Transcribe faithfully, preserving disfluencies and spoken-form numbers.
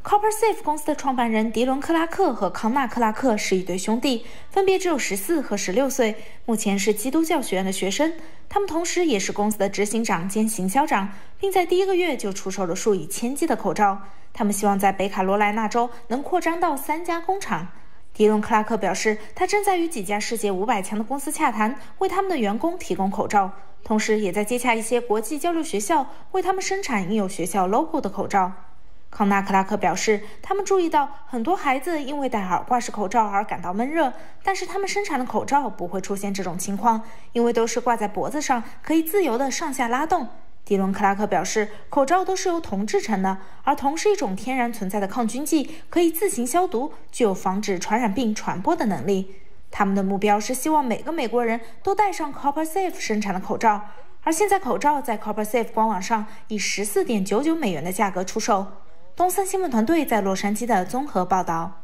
CopperSafe 公司的创办人迪伦·克拉克和康纳·克拉克是一对兄弟，分别只有十四和十六岁，目前是基督教学院的学生。他们同时也是公司的执行长兼行销长，并在第一个月就出售了数以千计的口罩。他们希望在北卡罗来纳州能扩张到三家工厂。迪伦·克拉克表示，他正在与几家世界五百强的公司洽谈，为他们的员工提供口罩，同时也在接洽一些国际交流学校，为他们生产印有学校 logo 的口罩。康纳·克拉克表示，他们注意到很多孩子因为戴耳挂式口罩而感到闷热，但是他们生产的口罩不会出现这种情况，因为都是挂在脖子上，可以自由地上下拉动。迪伦·克拉克表示，口罩都是由铜制成的，而铜是一种天然存在的抗菌剂，可以自行消毒，具有防止传染病传播的能力。他们的目标是希望每个美国人都戴上 CopperSafe 生产的口罩，而现在口罩在 CopperSafe 官网上以 十四点九九美元的价格出售。东森新闻团队在洛杉矶的综合报道。